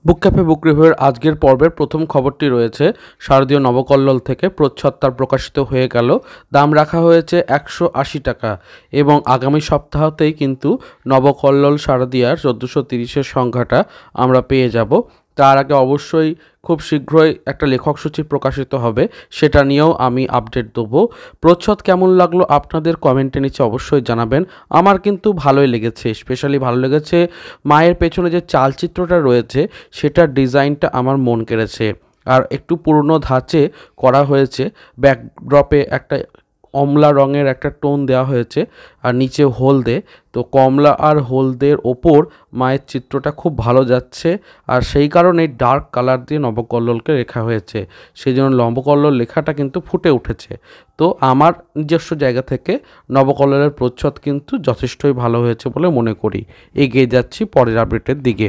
বুক cafe বুক রিভিউয়ের আজকের পর্বের প্রথম খবরটি রয়েছে শারদীয় নবকল্লোল থেকে। প্রচ্ছদ তার প্রকাশিত হয়ে গেল, দাম রাখা হয়েছে 180 টাকা এবং আগামী সপ্তাহতেই কিন্তু নবকল্লোল শারদীয়ার 1430-এর সংখ্যাটা আমরা পেয়ে যাব। তার আগে অবশ্যই খুব শীঘ্রই একটা লেখক সূচি প্রকাশিত হবে, সেটা নিয়েও আমি আপডেট দেবো। প্রচ্ছদ কেমন লাগলো আপনাদের কমেন্টে নিচে অবশ্যই জানাবেন। আমার কিন্তু ভালোই লেগেছে, স্পেশালি ভালো লেগেছে মায়ের পেছনে যে চালচিত্রটা রয়েছে সেটার ডিজাইনটা আমার মন কেড়েছে। আর একটু পুরনো ধাঁচে করা হয়েছে, ব্যাকড্রপে একটা কমলা রঙের একটা টোন দেওয়া হয়েছে আর নিচে হলদে, তো কমলা আর হলদের ওপর মায়ের চিত্রটা খুব ভালো যাচ্ছে। আর সেই কারণে ডার্ক কালার দিয়ে নবকল্লোলকে লেখা হয়েছে, সেই জন্য নবকল্লোল লেখাটা কিন্তু ফুটে উঠেছে। তো আমার নিজস্ব জায়গা থেকে নবকল্লোলের প্রচ্ছদ কিন্তু যথেষ্টই ভালো হয়েছে বলে মনে করি। এগিয়ে যাচ্ছি পরের আপডেটের দিকে।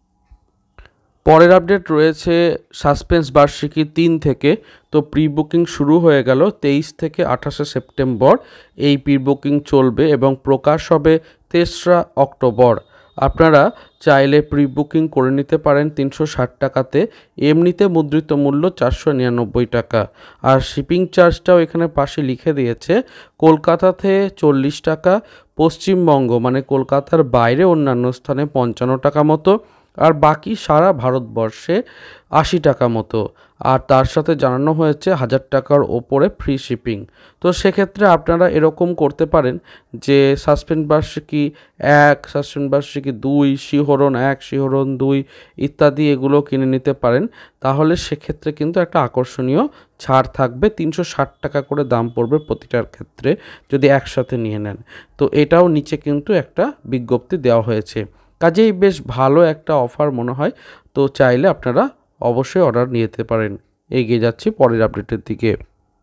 পরের আপডেট রয়েছে সাসপেন্স বার্ষিকী 3 থেকে। তো প্রি বুকিং শুরু হয়ে গেল 23 থেকে 28 সেপ্টেম্বর এই প্রি বুকিং চলবে এবং প্রকাশ হবে 3রা অক্টোবর। আপনারা চাইলে প্রি বুকিং করে নিতে পারেন 360 টাকাতে, এমনিতে মুদ্রিত মূল্য 499 টাকা। আর শিপিং চার্জটাও এখানে পাশে লিখে দিয়েছে, কলকাতাতে 40 টাকা, পশ্চিমবঙ্গ মানে কলকাতার বাইরে অন্যান্য স্থানে 55 টাকা মতো, আর বাকি সারা ভারতবর্ষে 80 টাকা মতো। আর তার সাথে জানানো হয়েছে 1000 টাকার ওপরে ফ্রি শিপিং। তো সেক্ষেত্রে আপনারা এরকম করতে পারেন যে সাসপেন্স বার্ষিকী 1, সাসপেন্স বার্ষিকী 2, শিহরণ 1, শিহরণ 2 ইত্যাদি এগুলো কিনে নিতে পারেন। তাহলে সেক্ষেত্রে কিন্তু একটা আকর্ষণীয় ছাড় থাকবে, 360 টাকা করে দাম পড়বে প্রতিটার ক্ষেত্রে যদি একসাথে নিয়ে নেন। তো এটাও নিচে কিন্তু একটা বিজ্ঞপ্তি দেওয়া হয়েছে, কাজেই বেশ ভালো একটা অফার মনে হয়। তো চাইলে আপনারা অবশ্যই অর্ডার নিয়ে যেতে পারেন। এগিয়ে যাচ্ছি পরের আপডেটের দিকে।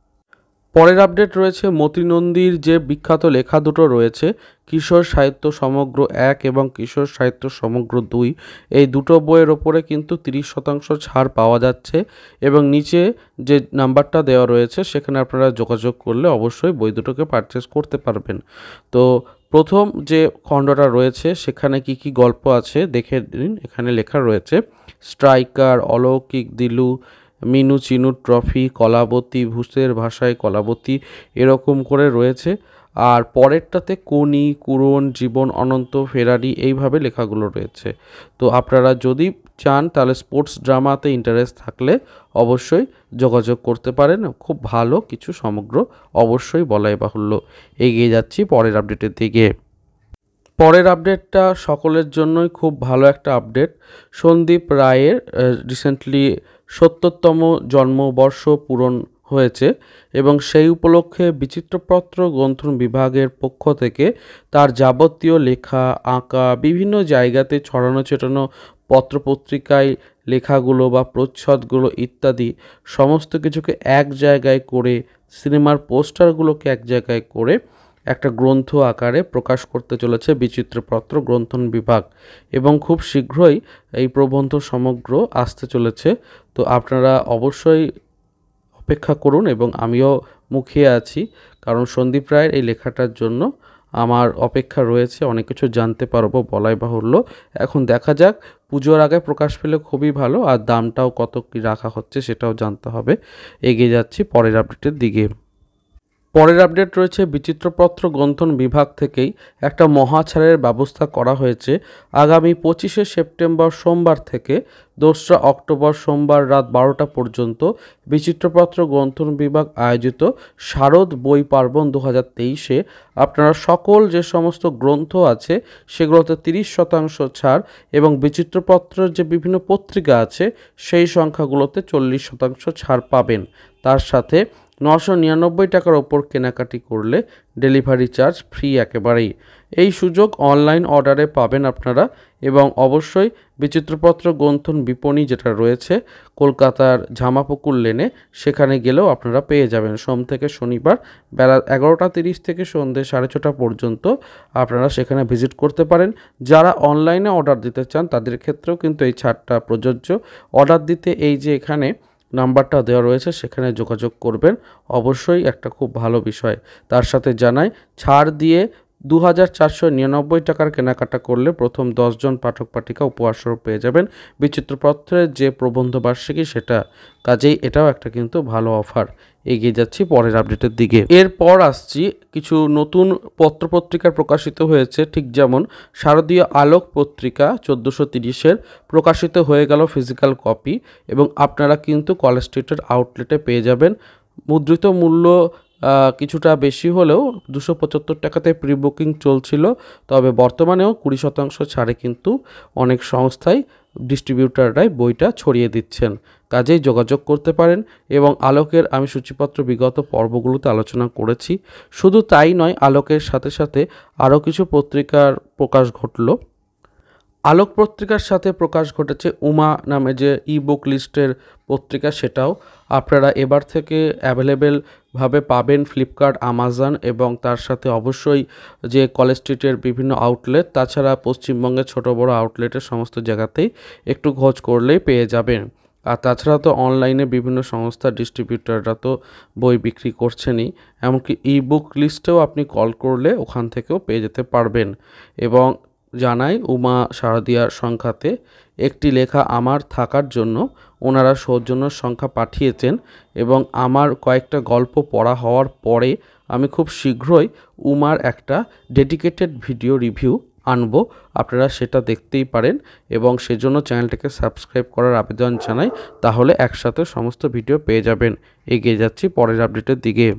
পরের আপডেট রয়েছে মতি নন্দীর যে বিখ্যাত লেখা দুটো রয়েছে, কিশোর সাহিত্য সমগ্র 1 এবং কিশোর সাহিত্য সমগ্র 2, এই দুটো বইয়ের ওপরে কিন্তু 30% ছাড় পাওয়া যাচ্ছে এবং নিচে যে নাম্বারটা দেওয়া রয়েছে সেখানে আপনারা যোগাযোগ করলে অবশ্যই বই দুটোকে পারচেস করতে পারবেন। তো প্রথম যে খণ্ডটা রয়েছে সেখানে কি কি গল্প আছে দেখে নিন। এখানে লেখা রয়েছে স্ট্রাইকার, অলৌকিক, দিলু, মিনু চিনু ট্রফি, কলাবতী, ভূষের ভাষায় কলাবতী, এরকম করে রয়েছে। আর পরেরটাতে কোনি, কুরন, জীবন অনন্ত, ফেরারি, এইভাবে লেখাগুলো রয়েছে। তো আপনারা যদি চান তাহলে স্পোর্টস ড্রামাতে ইন্টারেস্ট থাকলে অবশ্যই যোগাযোগ করতে পারেন। খুব ভালো কিছু সমগ্র অবশ্যই বলাই বাহুল্য। এগিয়ে যাচ্ছি পরের আপডেটের দিকে। পরের আপডেটটা সকলের জন্যই খুব ভালো একটা আপডেট। সন্দীপ রায়ের রিসেন্টলি 70তম জন্মবর্ষ পূরণ হয়েছে এবং সেই উপলক্ষে বিচিত্রপত্র গ্রন্থন বিভাগের পক্ষ থেকে তার যাবতীয় লেখা, আঁকা, বিভিন্ন জায়গাতে ছড়ানো ছেটানো পত্রপত্রিকায় লেখাগুলো বা প্রচ্ছদগুলো ইত্যাদি সমস্ত কিছুকে এক জায়গায় করে, সিনেমার পোস্টারগুলোকে এক জায়গায় করে একটা গ্রন্থ আকারে প্রকাশ করতে চলেছে বিচিত্রপত্র গ্রন্থন বিভাগ এবং খুব শীঘ্রই এই প্রবন্ধ সমগ্র আসতে চলেছে। তো আপনারা অবশ্যই অপেক্ষা করুন এবং আমিও মুখিয়ে আছি, কারণ সন্দীপ রায়ের এই লেখাটার জন্য আমার অপেক্ষা রয়েছে, অনেক কিছু জানতে পারবো বলাই বাহুল্য। এখন দেখা যাক, পুজোর আগে প্রকাশ পেলে খুবই ভালো, আর দামটাও কত কী রাখা হচ্ছে সেটাও জানতে হবে। এগিয়ে যাচ্ছি পরের আপডেটের দিকে। পরের আপডেট রয়েছে বিচিত্রপত্র গ্রন্থন বিভাগ থেকেই একটা মহা ছাড়ের ব্যবস্থা করা হয়েছে। আগামী 25শে সেপ্টেম্বর সোমবার থেকে 2রা অক্টোবর সোমবার রাত 12টা পর্যন্ত বিচিত্রপত্র গ্রন্থন বিভাগ আয়োজিত শারদ বই পার্বণ 2023-এ আপনারা সকল যে সমস্ত গ্রন্থ আছে সেগুলোতে 30% ছাড় এবং বিচিত্রপত্রের যে বিভিন্ন পত্রিকা আছে সেই সংখ্যাগুলোতে 40% ছাড় পাবেন। তার সাথে 999 টাকার ওপর কেনাকাটি করলে ডেলিভারি চার্জ ফ্রি একেবারেই। এই সুযোগ অনলাইন অর্ডারে পাবেন আপনারা এবং অবশ্যই বিচিত্রপত্র গ্রন্থন বিপণী যেটা রয়েছে কলকাতার ঝামাপুকুর লেনে, সেখানে গেলেও আপনারা পেয়ে যাবেন। সোম থেকে শনিবার বেলা 11:30 থেকে সন্ধ্যে 6:30 পর্যন্ত আপনারা সেখানে ভিজিট করতে পারেন। যারা অনলাইনে অর্ডার দিতে চান তাদের ক্ষেত্রেও কিন্তু এই ছাড়টা প্রযোজ্য। অর্ডার দিতে এই যে এখানে নাম্বারটা দেওয়া রয়েছে সেখানে যোগাযোগ করবেন, অবশ্যই একটা খুব ভালো বিষয়। তার সাথে জানাই ছাড় দিয়ে 2499 টাকার কেনাকাটা করলে প্রথম 10 জন পাঠক পাঠিকা উপহারস্বরূপ পেয়ে যাবেন বিচিত্রপত্রের যে প্রবন্ধবার্ষিকী সেটা। কাজেই এটাও একটা কিন্তু ভালো অফার। এগিয়ে যাচ্ছি পরের আপডেটের দিকে। এরপর আসছি কিছু নতুন পত্রপত্রিকা প্রকাশিত হয়েছে, ঠিক যেমন শারদীয় আলোক পত্রিকা 1430-এর প্রকাশিত হয়ে গেল ফিজিক্যাল কপি, এবং আপনারা কিন্তু কলেজ স্ট্রিটের আউটলেটে পেয়ে যাবেন। মুদ্রিত মূল্য কিছুটা বেশি হলেও 275 টাকাতে প্রি বুকিং চলছিল, তবে বর্তমানেও 20% ছাড়ে কিন্তু অনেক সংস্থায় ডিস্ট্রিবিউটাররাই বইটা ছড়িয়ে দিচ্ছেন। কাজেই যোগাযোগ করতে পারেন। এবং আলোকের আমি সূচিপত্র বিগত পর্বগুলোতে আলোচনা করেছি। শুধু তাই নয়, আলোকের সাথে সাথে আরও কিছু পত্রিকার প্রকাশ ঘটল। আলোক পত্রিকার সাথে প্রকাশ ঘটেছে উমা নামে যে বুক লিস্টের পত্রিকা, সেটাও আপনারা এবার থেকে অ্যাভেলেবেলভাবে পাবেন ফ্লিপকার্ট, আমাজন এবং তার সাথে অবশ্যই যে কলেজ স্ট্রিটের বিভিন্ন আউটলেট, তাছাড়া পশ্চিমবঙ্গের ছোট বড় আউটলেটের সমস্ত জায়গাতেই একটু খোঁজ করলেই পেয়ে যাবেন। আর তাছাড়া তো অনলাইনে বিভিন্ন সংস্থা ডিস্ট্রিবিউটাররা তো বই বিক্রি করছেনই, এমনকি বুক লিস্টেও আপনি কল করলে ওখান থেকেও পেয়ে যেতে পারবেন। এবং জানাই উমা শারদিয়ার সংখ্যাতে একটি লেখা আমার থাকার জন্য ওনারা সৌজন্য সংখ্যা পাঠিয়েছেন, এবং আমার কয়েকটা গল্প পড়া হওয়ার পরে আমি খুব শীঘ্রই উমার একটা ডেডিকেটেড ভিডিও রিভিউ আনবো, আপনারা সেটা দেখতেই পারেন। এবং সেজন্য চ্যানেলটাকে সাবস্ক্রাইব করার আবেদন জানাই, তাহলে একসাথে সমস্ত ভিডিও পেয়ে যাবেন। এগিয়ে যাচ্ছি পরের আপডেটের দিকে।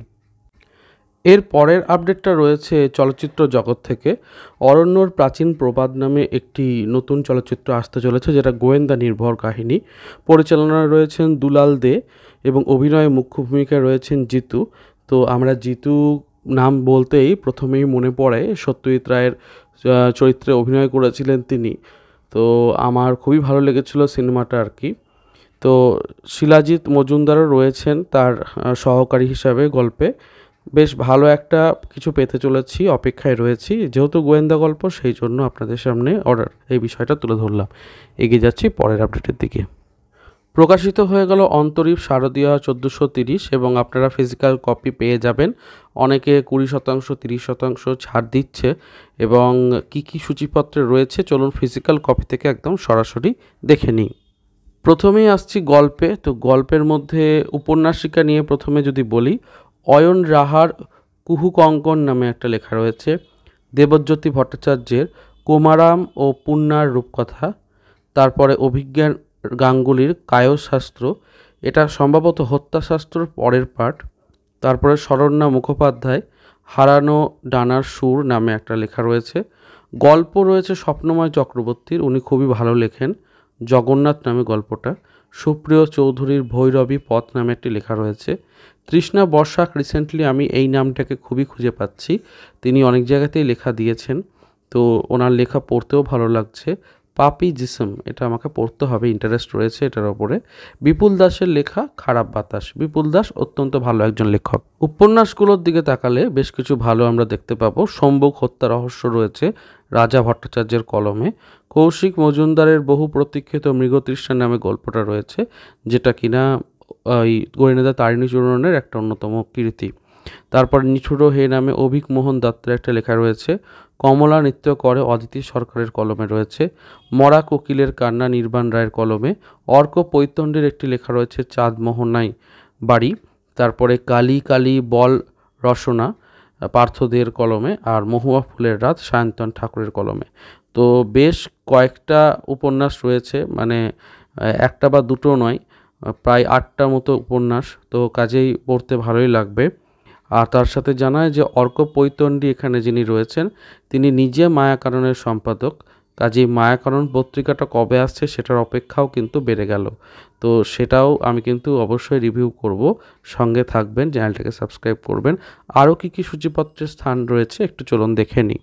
এর পরের আপডেটটা রয়েছে চলচ্চিত্র জগৎ থেকে। অরণ্যর প্রাচীন প্রবাদ নামে একটি নতুন চলচ্চিত্র আসতে চলেছে, যেটা গোয়েন্দা নির্ভর কাহিনী। পরিচালনায় রয়েছেন দুলাল দে এবং অভিনয়ে মুখ্য ভূমিকায় রয়েছেন জিতু। তো আমরা জিতু নাম বলতেই প্রথমেই মনে পড়ে সত্যজিৎ রায়ের চরিত্রে অভিনয় করেছিলেন তিনি। তো আমার খুবই ভালো লেগেছিল সিনেমাটা আর কি। তো শিলাজিৎ মজুমদারও রয়েছেন তার সহকারী হিসাবে গল্পে। বেশ ভালো একটা কিছু পেতে চলেছি, অপেক্ষায় রয়েছি। যেহেতু গোয়েন্দা গল্প, সেই জন্য আপনাদের সামনে এই বিষয়টা তুলে ধরলাম। এগিয়ে যাচ্ছি পরের আপডেটের দিকে। প্রকাশিত হয়ে গেল অন্তরীপ শারদীয়া 1430, এবং আপনারা ফিজিক্যাল কপি পেয়ে যাবেন। অনেকে 20%, 30% ছাড় দিচ্ছে। এবং কি কি সূচিপত্রে রয়েছে চলুন ফিজিক্যাল কপি থেকে একদম সরাসরি দেখে নিই। প্রথমেই আসছি গল্পে। তো গল্পের মধ্যে উপন্যাসিকা নিয়ে প্রথমে যদি বলি, অয়ন রাহার কুহুকঙ্কন নামে একটা লেখা রয়েছে, দেবজ্যোতি ভট্টাচার্যের কুমারাম ও পুণ্যার রূপকথা, তারপরে অভিজ্ঞান গাঙ্গুলির কায়শাস্ত্র, এটা সম্ভবত হত্যাশাস্ত্রর পরের পার্ট। তারপরে শরণ্যা মুখোপাধ্যায় হারানো ডানার সুর নামে একটা লেখা রয়েছে। গল্প রয়েছে স্বপ্নময় চক্রবর্তীর, উনি খুবই ভালো লেখেন, জগন্নাথ নামে গল্পটা। সুপ্রিয় চৌধুরীর ভৈরবী পথ নামে একটি লেখা রয়েছে। তৃষ্ণা বর্ষাক রিসেন্টলি আমি এই নামটাকে খুবই খুঁজে পাচ্ছি, তিনি অনেক জায়গাতেই লেখা দিয়েছেন, তো ওনার লেখা পড়তেও ভালো লাগছে। পাপি জিসম, এটা আমাকে পড়তে হবে, ইন্টারেস্ট রয়েছে এটার ওপরে। বিপুল দাসের লেখা খারাপ বাতাস, বিপুল দাস অত্যন্ত ভালো একজন লেখক। উপন্যাসগুলোর দিকে তাকালে বেশ কিছু ভালো আমরা দেখতে পাবো। সম্ভোগ হত্যা রহস্য রয়েছে রাজা ভট্টাচার্যের কলমে। কৌশিক মজুমদারের বহু প্রতীক্ষিত মৃগতৃষ্ণা নামে গল্পটা রয়েছে, যেটা কিনা ওই গোয়েন্দা তারিণী চূড়নের একটা অন্যতম কীর্তি। তারপর নিঠুরো হে নামে অভিক মোহন দত্তের একটা লেখা রয়েছে। কমলা নৃত্য করে অদিতি সরকারের কলমে রয়েছে। মরা কোকিলের কান্না নির্বাণ রায়ের কলমে। অর্ক পৈতণ্ডের একটি লেখা রয়েছে চাঁদ মোহনাই বাড়ি। তারপরে কালী কালী বল রসনা পার্থদের কলমে, আর মহুয়া ফুলের রাত সায়ন্তন ঠাকুরের কলমে। তো বেশ কয়েকটা উপন্যাস রয়েছে, মানে একটা বা দুটো নয়, প্রায় 8টা মতো উপন্যাস। তো কাজেই পড়তে ভালোই লাগবে। আর তার সাথে জানায় যে অর্ক পৈতণ্ডী এখানে যিনি রয়েছেন, তিনি নিজে মায়াকাননের সম্পাদক। কাজেই মায়াকানন পত্রিকাটা কবে আসছে সেটার অপেক্ষাও কিন্তু বেড়ে গেল। তো সেটাও আমি কিন্তু অবশ্যই রিভিউ করব, সঙ্গে থাকবেন, চ্যানেলটাকে সাবস্ক্রাইব করবেন। আরও কী কী সূচিপত্রের স্থান রয়েছে একটু চলুন দেখে নিই।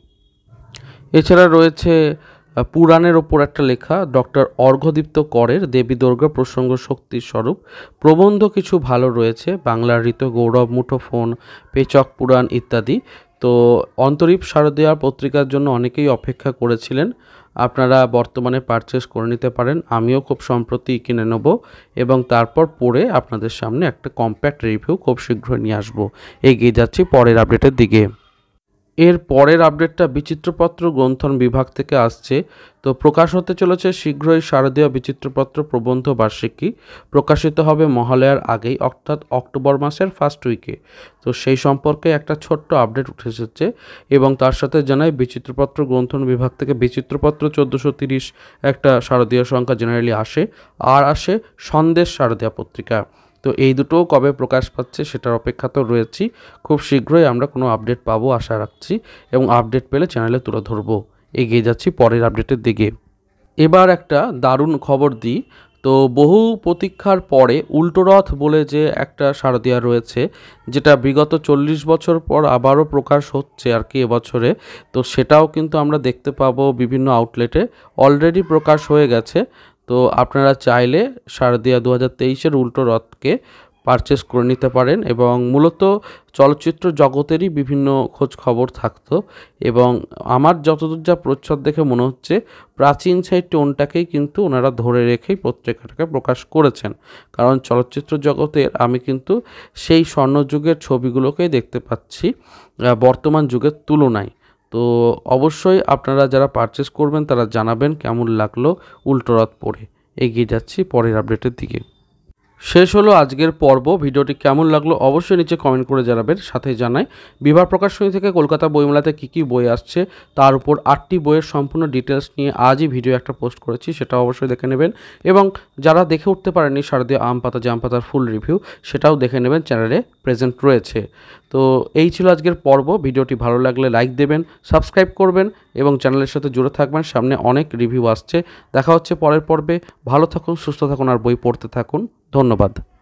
এছাড়া রয়েছে পুরাণের ওপর একটা লেখা, ডক্টর অর্ঘদীপ্ত করের দেবী দুর্গা প্রসঙ্গ শক্তির স্বরূপ। প্রবন্ধ কিছু ভালো রয়েছে, বাংলার ঋত গৌরব, মুঠোফোন, পেচক পুরাণ ইত্যাদি। তো অন্তরীপ শারদীয়ার পত্রিকার জন্য অনেকেই অপেক্ষা করেছিলেন, আপনারা বর্তমানে পারচেস করে নিতে পারেন। আমিও খুব সম্প্রতি কিনে নেব এবং তারপর পড়ে আপনাদের সামনে একটা কম্প্যাক্ট রিভিউ খুব শীঘ্রই নিয়ে আসবো। এগিয়ে যাচ্ছি পরের আপডেটের দিকে। এর পরের আপডেটটা বিচিত্রপত্র গ্রন্থন বিভাগ থেকে আসছে। তো প্রকাশ হতে চলেছে শীঘ্রই শারদীয় বিচিত্রপত্র প্রবন্ধ বার্ষিকী, প্রকাশিত হবে মহালয়ার আগেই অর্থাৎ অক্টোবর মাসের ফার্স্ট উইকে। তো সেই সম্পর্কে একটা ছোট্ট আপডেট উঠে এসেছে এবং তার সাথে জানাই বিচিত্রপত্র গ্রন্থন বিভাগ থেকে বিচিত্রপত্র 1430 একটা শারদীয় সংখ্যা জেনারেলি আসে, আর আসে সন্দেশ শারদীয়া পত্রিকা। তো এই দুটোও কবে প্রকাশ পাচ্ছে সেটার অপেক্ষাতেও রয়েছি। খুব শীঘ্রই আমরা কোনো আপডেট পাবো আশা রাখছি এবং আপডেট পেলে চ্যানেলে তুলে ধরবো। এগিয়ে যাচ্ছি পরের আপডেটের দিকে। এবার একটা দারুণ খবর দিই। তো বহু প্রতীক্ষার পরে উল্টোরথ বলে যে একটা শারদীয়া রয়েছে, যেটা বিগত 40 বছর পর আবারও প্রকাশ হচ্ছে আর কি এবছরে। তো সেটাও কিন্তু আমরা দেখতে পাবো বিভিন্ন আউটলেটে, অলরেডি প্রকাশ হয়ে গেছে। তো আপনারা চাইলে শারদীয়া 2023-এর উল্টো রথকে পারচেস করে নিতে পারেন এবং মূলত চলচ্চিত্র জগতেরই বিভিন্ন খোঁজ খবর থাকতো এবং আমার যতদূর যা প্রচ্ছদ দেখে মনে হচ্ছে প্রাচীন সেই টোনটাকেই কিন্তু ওনারা ধরে রেখেই পত্রিকাটাকে প্রকাশ করেছেন। কারণ চলচ্চিত্র জগতের আমি কিন্তু সেই স্বর্ণযুগের ছবিগুলোকেই দেখতে পাচ্ছি বর্তমান যুগের তুলনায়। তো অবশ্যই আপনারা যারা পারচেস করবেন তারা জানাবেন কেমন লাগলো উল্টোরথ পড়ে। এগিয়ে যাচ্ছি পরের আপডেটের দিকে। শেষ হলো আজকের পর্ব। ভিডিওটি কেমন লাগলো অবশ্যই নিচে কমেন্ট করে জানাবেন। সাথে জানাই বিভাগ প্রকাশনী থেকে কলকাতা বইমেলাতে কী কী বই আসছে তার উপর 8টি বইয়ের সম্পূর্ণ ডিটেলস নিয়ে আজই ভিডিও একটা পোস্ট করেছি, সেটা অবশ্যই দেখে নেবেন। এবং যারা দেখে উঠতে পারেননি শারদীয় আম পাতা জাম পাতার ফুল রিভিউ, সেটাও দেখে নেবেন, চ্যানেলে প্রেজেন্ট রয়েছে। তো এই ছিল আজকের পর্ব। ভিডিওটি ভালো লাগলে লাইক দেবেন, সাবস্ক্রাইব করবেন এবং চ্যানেলের সাথে জুড়ে থাকবেন। সামনে অনেক রিভিউ আসছে। দেখা হচ্ছে পরের পর্বে। ভালো থাকুন, সুস্থ থাকুন আর বই পড়তে থাকুন। ধন্যবাদ।